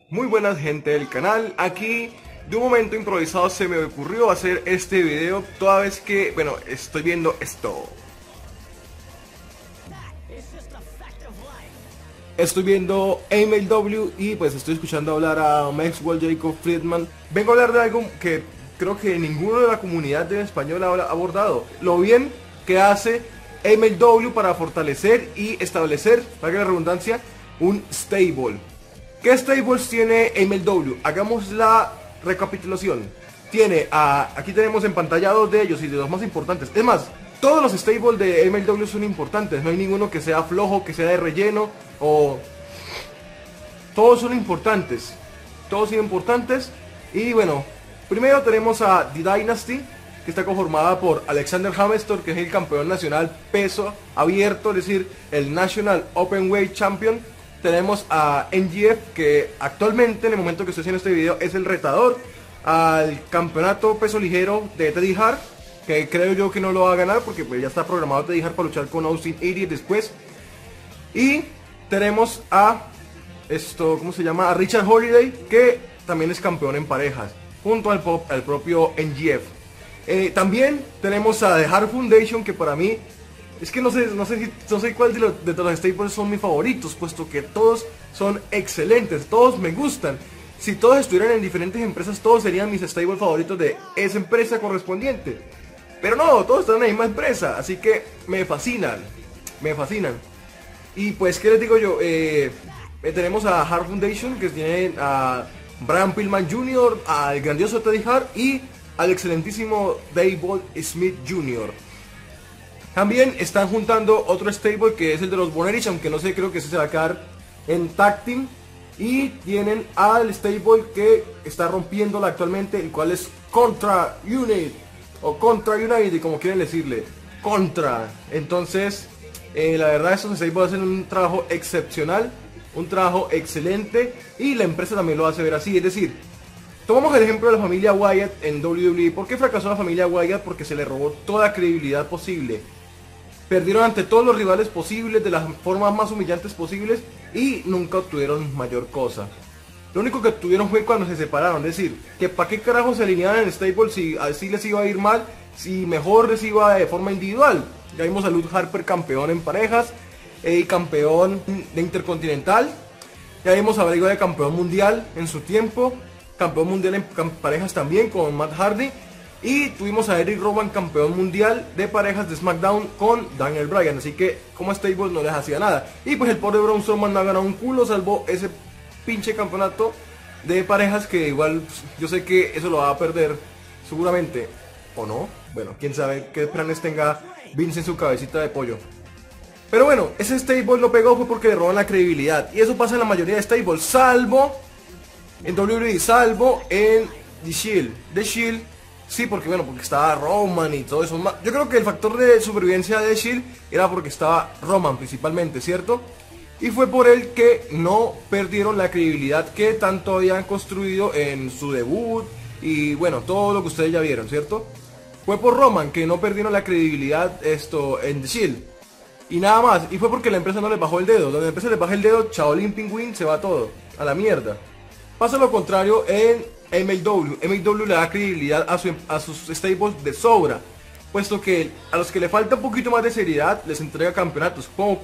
Muy buenas gente del canal, aquí de un momento improvisado se me ocurrió hacer este video toda vez que, bueno, estoy viendo esto. Estoy viendo MLW y pues estoy escuchando hablar a Maxwell Jacob Friedman. Vengo a hablar de algo que creo que ninguno de la comunidad de español ha abordado. Lo bien que hace MLW para fortalecer y establecer, para que la redundancia, un stable. ¿Qué stables tiene MLW? Hagamos la recapitulación. Aquí tenemos en pantalla dos de ellos y de los más importantes. Es más, todos los stables de MLW son importantes. No hay ninguno que sea flojo, que sea de relleno todos son importantes. Todos son importantes. Y bueno, primero tenemos a The Dynasty, que está conformada por Alexander Hammerstone, que es el campeón nacional peso abierto, es decir, el National Openweight Champion. Tenemos a NGF, que actualmente, en el momento que estoy haciendo este video, es el retador al campeonato peso ligero de Teddy Hart, que creo yo que no lo va a ganar porque pues ya está programado Teddy Hart para luchar con Austin Aries después. Y tenemos a ¿cómo se llama? A Richard Holiday, que también es campeón en parejas, junto al propio NGF. También tenemos a The Hart Foundation, que para mí es que no sé cuál de los staples son mis favoritos, puesto que todos son excelentes, todos me gustan. Si todos estuvieran en diferentes empresas, todos serían mis staples favoritos de esa empresa correspondiente. Pero no, todos están en la misma empresa, así que me fascinan, me fascinan. Y pues, ¿qué les digo yo? Tenemos a Hart Foundation, que tiene a Brian Pillman Jr., al grandioso Teddy Hart y al excelentísimo Dave Bolt Smith Jr. También están juntando otro stable que es el de los Von Erich, aunque no sé, creo que ese se va a quedar en tag team. Y tienen al stable que está rompiéndola actualmente, el cual es Contra Unit, o Contra United, como quieren decirle, Contra. Entonces, la verdad, estos stables hacen un trabajo excepcional, un trabajo excelente, y la empresa también lo hace ver así. Es decir, tomamos el ejemplo de la familia Wyatt en WWE. ¿Por qué fracasó la familia Wyatt? Porque se le robó toda credibilidad posible. Perdieron ante todos los rivales posibles, de las formas más humillantes posibles, y nunca obtuvieron mayor cosa. Lo único que obtuvieron fue cuando se separaron. Es decir, que para qué carajo se alineaban en stable si así les iba a ir mal, si mejor les iba de forma individual. Ya vimos a Luke Harper campeón en parejas, y campeón de Intercontinental. Ya vimos a Bray Wyatt campeón mundial en su tiempo, campeón mundial en parejas también con Matt Hardy. Y tuvimos a Eric Rowan campeón mundial de parejas de SmackDown con Daniel Bryan. Así que como stable no les hacía nada. Y pues el pobre Braun Strowman no ha ganado un culo, salvo ese pinche campeonato de parejas, que igual yo sé que eso lo va a perder seguramente, o no. Bueno, quién sabe qué planes tenga Vince en su cabecita de pollo. Pero bueno, ese stable lo pegó fue porque le roban la credibilidad. Y eso pasa en la mayoría de stables, salvo en WWE, salvo en The Shield. The Shield, sí, porque bueno, porque estaba Roman y todo eso. Yo creo que el factor de supervivencia de Shield era porque estaba Roman principalmente, ¿cierto? Y fue por él que no perdieron la credibilidad que tanto habían construido en su debut. Y bueno, todo lo que ustedes ya vieron, ¿cierto? Fue por Roman que no perdieron la credibilidad en The Shield. Y nada más, y fue porque la empresa no les bajó el dedo. Donde la empresa les baja el dedo, Shaolin Penguin, se va todo a la mierda. Pasa lo contrario en MLW. MLW le da credibilidad a sus stables de sobra, puesto que a los que le falta un poquito más de seriedad les entrega campeonatos, como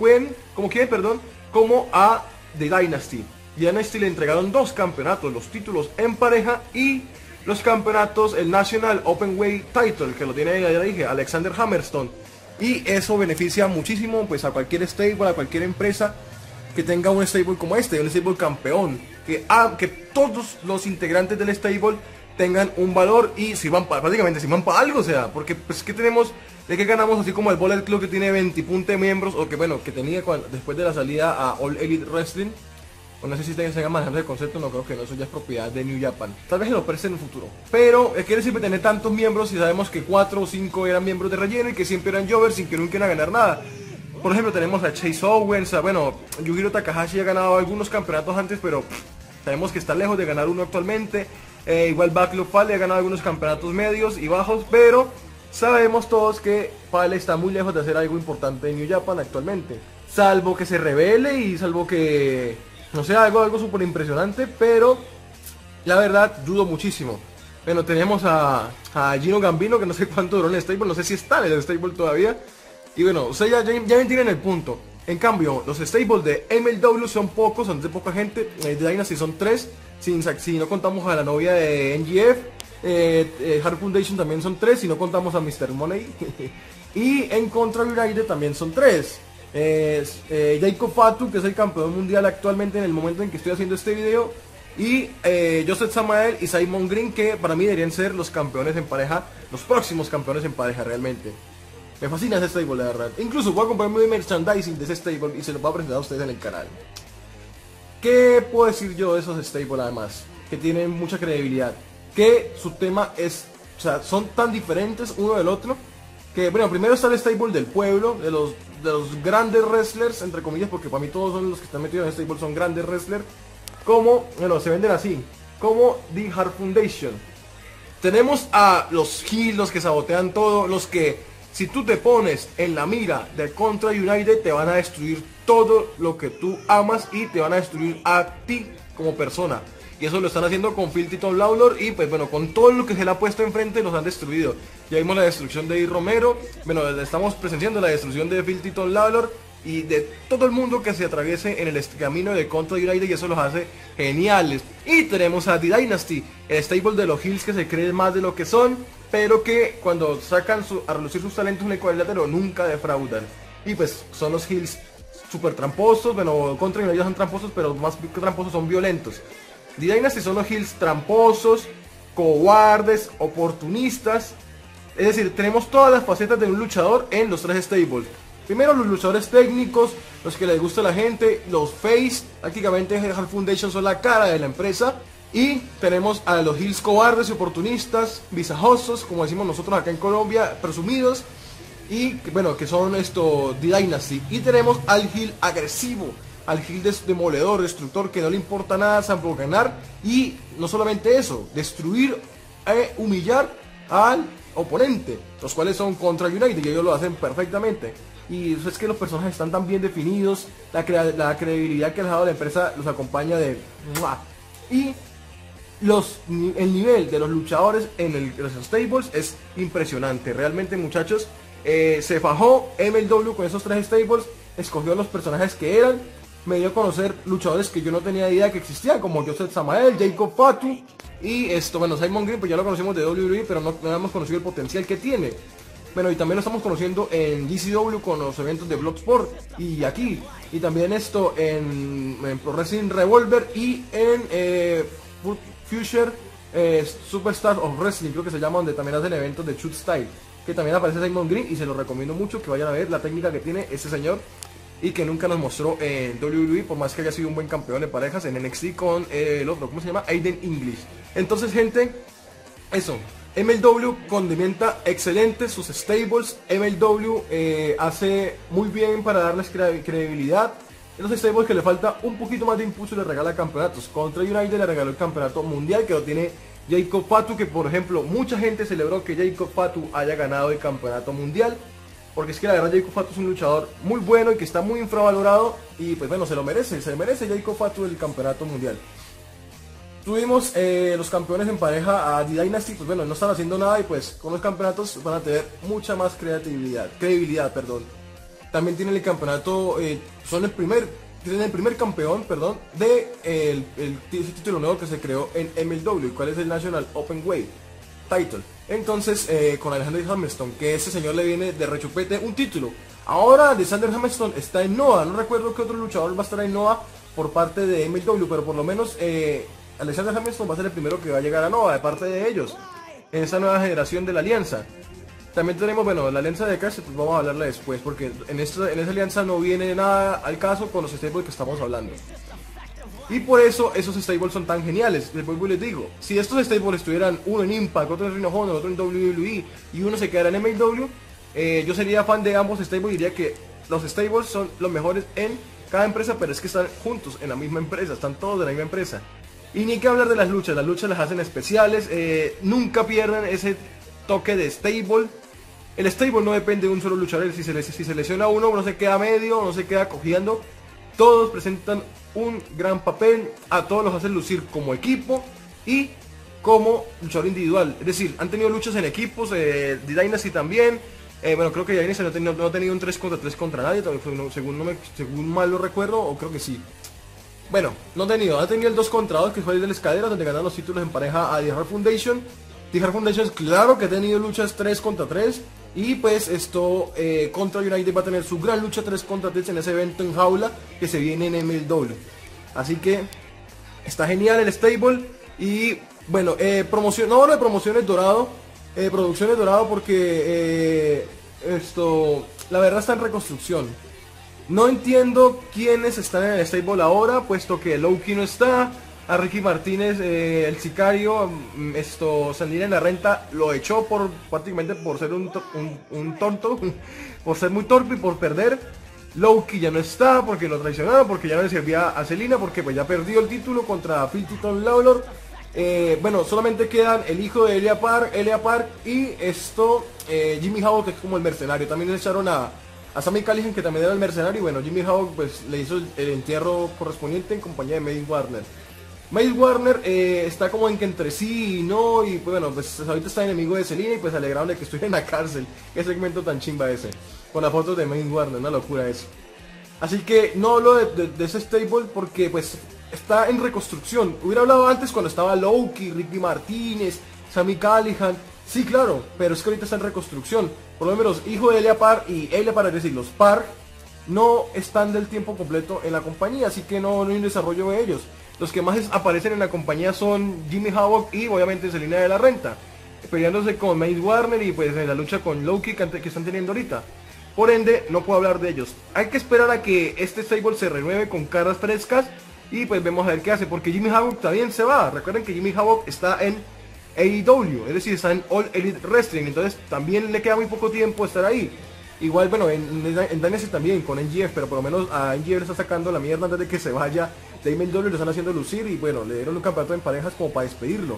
a The Dynasty. The Dynasty le entregaron dos campeonatos, los títulos en pareja y los campeonatos, el National Openweight Title, que lo tiene, ya dije, Alexander Hammerstone. Y eso beneficia muchísimo pues a cualquier stable, a cualquier empresa que tenga un stable como este, un stable campeón, que todos los integrantes del stable tengan un valor y sirvan prácticamente sirvan para algo, o sea, porque pues ¿qué tenemos? ¿De qué ganamos? Así como el Bullet Club, que tiene 20 puntos de miembros, o que bueno, que tenía después de la salida a All Elite Wrestling, o no sé si sigan manejando el concepto, no creo que no, eso ya es propiedad de New Japan, tal vez se lo ofrece en el futuro, pero quiere decir tener tantos miembros si sabemos que 4 o 5 eran miembros de relleno y que siempre eran jovers sin que nunca iban a ganar nada. Por ejemplo, tenemos a Chase Owens, Yujiro Takahashi ha ganado algunos campeonatos antes, pero sabemos que está lejos de ganar uno actualmente. Igual Backlog Fale ha ganado algunos campeonatos medios y bajos, pero sabemos todos que Fale está muy lejos de hacer algo importante en New Japan actualmente. Salvo que se revele y salvo que no sé, algo súper impresionante, pero la verdad dudo muchísimo. Bueno, tenemos a Gino Gambino, que no sé cuánto duró en el stable, no sé si está en el stable todavía. Y bueno, ustedes ya me entienden el punto. En cambio, los stables de MLW son pocos, son de poca gente. De Dynasty son 3, si no contamos a la novia de NGF. Hard Foundation también son 3, si no contamos a Mr. Money. Y en Contra United también son 3. Jacob Fatu, que es el campeón mundial actualmente en el momento en que estoy haciendo este video. Y Joseph Samael y Simon Green, que para mí deberían ser los campeones en pareja, los próximos campeones en pareja realmente. Me fascina ese stable, la verdad. Incluso voy a comprarme un merchandising de ese stable y se lo voy a presentar a ustedes en el canal. ¿Qué puedo decir yo de esos stables además? Que tienen mucha credibilidad. Que su tema es, o sea, son tan diferentes uno del otro. Que bueno, primero está el stable del pueblo, de los grandes wrestlers, entre comillas, porque para mí todos son los que están metidos en el stable son grandes wrestlers. Como, bueno, se venden así, como The Hard Foundation. Tenemos a los heels, los que sabotean todo, los que si tú te pones en la mira de Contra United te van a destruir todo lo que tú amas y te van a destruir a ti como persona. Y eso lo están haciendo con Filthy Tom Lawlor y pues bueno, con todo lo que se le ha puesto enfrente los han destruido. Ya vimos la destrucción de Eddie Romero, bueno, estamos presenciando la destrucción de Filthy Tom Lawlor y de todo el mundo que se atraviese en el camino de Contra United, y eso los hace geniales. Y tenemos a The Dynasty, el stable de los heels que se creen más de lo que son, pero que cuando sacan a relucir sus talentos en el cuadrilátero nunca defraudan. Y pues son los heels super tramposos, bueno, Contra United son tramposos, pero más que tramposos son violentos. The Dynasty son los heels tramposos, cobardes, oportunistas. Es decir, tenemos todas las facetas de un luchador en los 3 stables. Primero los luchadores técnicos, los que les gusta a la gente, los face, prácticamente Hard Foundation son la cara de la empresa. Y tenemos a los heels cobardes y oportunistas, visajosos, como decimos nosotros acá en Colombia, presumidos. Y bueno, que son The Dynasty. Y tenemos al heel agresivo, al heel demoledor, destructor, que no le importa nada salvo ganar. Y no solamente eso, destruir e humillar al oponente, los cuales son Contra United y ellos lo hacen perfectamente. Y eso es que los personajes están tan bien definidos, la credibilidad que les ha dado la empresa los acompaña de ¡mua! Y el nivel de los luchadores en los stables es impresionante. Realmente, muchachos, se fajó MLW con esos 3 stables, escogió los personajes que eran, me dio a conocer luchadores que yo no tenía idea que existían, como Joseph Samael, Jacob Fatu y bueno, Simon Green, pues ya lo conocemos de WWE, pero no hemos conocido el potencial que tiene. Bueno, y también lo estamos conociendo en GCW con los eventos de Bloodsport y aquí. Y también en Pro Wrestling Revolver y en Future Superstar of Wrestling, creo que se llama, donde también hacen eventos de Shoot Style. Que también aparece Simon Green y se lo recomiendo mucho que vayan a ver la técnica que tiene ese señor. Y que nunca nos mostró en WWE, por más que haya sido un buen campeón de parejas en NXT con el otro, ¿cómo se llama? Aiden English. Entonces, gente, eso. MLW condimenta excelente sus stables. MLW hace muy bien para darles credibilidad. En los stables que le falta un poquito más de impulso, le regala campeonatos. Contra United le regaló el campeonato mundial, que lo tiene Jacob Fatu, que por ejemplo mucha gente celebró que Jacob Fatu haya ganado el campeonato mundial, porque es que la verdad Jacob Fatu es un luchador muy bueno y que está muy infravalorado. Y pues bueno, se merece Jacob Fatu el campeonato mundial. Tuvimos los campeones en pareja a The Dynasty, pues bueno, no están haciendo nada y pues con los campeonatos van a tener mucha más credibilidad, perdón. También tienen el campeonato, tienen el primer campeón, perdón, de el título nuevo que se creó en MLW, cuál es el National Openweight Title. Entonces, con Alexander Hammerstone, que ese señor le viene de rechupete un título. Ahora Alexander Hammerstone está en NOAH, no recuerdo qué otro luchador va a estar en NOAH por parte de MLW, pero por lo menos Alexander Hammerstone va a ser el primero que va a llegar a NOAH de parte de ellos, en esa nueva generación de la alianza. También tenemos, bueno, la alianza de Cash, pues vamos a hablarla después, porque en esa alianza no viene nada al caso con los stables que estamos hablando. Y por eso esos stables son tan geniales. Después les digo, si estos stables estuvieran uno en Impact, otro en Ring of Honor, otro en WWE y uno se quedara en MLW, yo sería fan de ambos stables y diría que los stables son los mejores en cada empresa, pero es que están juntos en la misma empresa, están todos de la misma empresa. Y ni que hablar de las luchas las hacen especiales, nunca pierden ese toque de stable. El stable no depende de un solo luchador, si se lesiona uno no se queda medio, no se queda cogiendo. todos presentan un gran papel, a todos los hacen lucir como equipo y como luchador individual. Es decir, han tenido luchas en equipos, The Dynasty también. Bueno, creo que Dynasty no ha tenido un 3 contra 3 contra nadie, según mal lo recuerdo, o creo que sí. Bueno, ha tenido el 2 contra 2, que fue el de la escalera, donde ganaron los títulos en pareja a The Hart Foundation. The Hart Foundation, claro que ha tenido luchas 3 contra 3. Y pues esto, contra United va a tener su gran lucha 3 contra 3 en ese evento en jaula que se viene en MLW. Así que está genial el stable. Y bueno, promociones Dorado. Producciones Dorado porque la verdad está en reconstrucción. No entiendo quiénes están en el stable ahora, puesto que Low-Ki no está. A Ricky Martínez, el sicario, Sandina en la Renta lo echó prácticamente por ser un tonto, por ser muy torpe y por perder. Low-Ki ya no está porque lo traicionaron, porque ya no le servía a Selina, porque pues ya perdió el título contra Filthy Tom Lawlor. Bueno, solamente quedan el hijo de Elia Park y Jimmy Havoc, que es como el mercenario. También le echaron a Sami Callihan, que también era el mercenario, y bueno, Jimmy Havoc pues le hizo el entierro correspondiente en compañía de Mace Warner. Mace Warner está como en que entre sí y no, y pues bueno, pues ahorita está enemigo de Selina y pues alegraron de que estuviera en la cárcel. Qué segmento tan chimba ese, con la foto de Mace Warner, una locura eso. Así que no hablo de ese stable porque pues está en reconstrucción. Hubiera hablado antes cuando estaba Low-Ki, Ricky Martínez, Sami Callihan. Sí, claro, pero es que ahorita está en reconstrucción. Por lo menos hijo de Elia Park y Elia Park, es decir, los Park, no están del tiempo completo en la compañía, así que no hay un desarrollo de ellos. Los que más aparecen en la compañía son Jimmy Havoc y obviamente Selina de la Renta, peleándose con Mace Warner y pues en la lucha con Low-Ki que están teniendo ahorita. Por ende, no puedo hablar de ellos. Hay que esperar a que este stable se renueve con caras frescas y pues vemos a ver qué hace, porque Jimmy Havoc también se va. Recuerden que Jimmy Havoc está en AEW, es decir, está en All Elite Wrestling, entonces también le queda muy poco tiempo estar ahí. Igual, bueno, en Dynasty también con NGF, pero por lo menos a NGF le está sacando la mierda antes de que se vaya de MLW, lo están haciendo lucir y bueno, le dieron un campeonato en parejas como para despedirlo.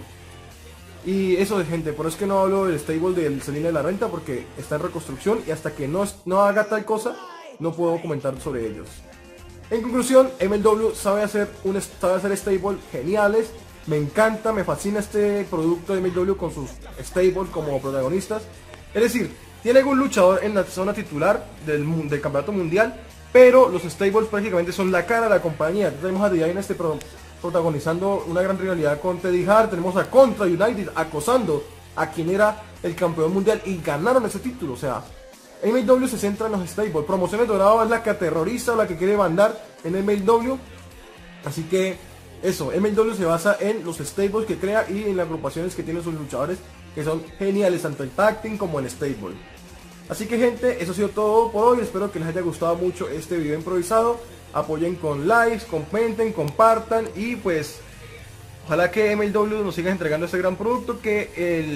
Y eso de gente, por eso es que no hablo del stable del Selina de la Renta porque está en reconstrucción y hasta que no haga tal cosa, no puedo comentar sobre ellos. En conclusión, MLW sabe hacer stable geniales. Me encanta, me fascina este producto de MLW con sus stables como protagonistas. Es decir, tiene algún luchador en la zona titular del campeonato mundial, pero los stables prácticamente son la cara de la compañía. Tenemos a The Dynasty protagonizando una gran rivalidad con Teddy Hart. Tenemos a Contra United acosando a quien era el campeón mundial y ganaron ese título. O sea, MLW se centra en los stables. Promociones Dorado es la que aterroriza o la que quiere mandar en MLW. Así que eso, MLW se basa en los stables que crea y en las agrupaciones que tienen sus luchadores, que son geniales tanto en tag team como en stable. Así que gente, eso ha sido todo por hoy. Espero que les haya gustado mucho este video improvisado. Apoyen con likes, comenten, compartan y pues ojalá que MLW nos siga entregando este gran producto, que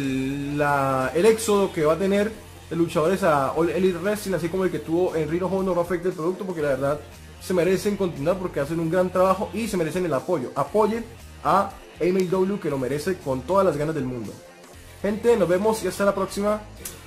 el éxodo que va a tener de luchadores a All Elite Wrestling, así como el que tuvo en Ring of Honor, no afecte el producto, porque la verdad se merecen continuar porque hacen un gran trabajo y se merecen el apoyo. Apoyen a MLW, que lo merece con todas las ganas del mundo. Gente, nos vemos y hasta la próxima.